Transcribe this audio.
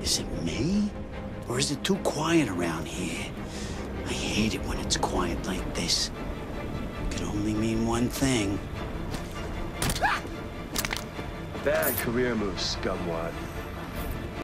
Is it me? Or is it too quiet around here? I hate it when it's quiet like this. It can only mean one thing. Bad career move, scumwad.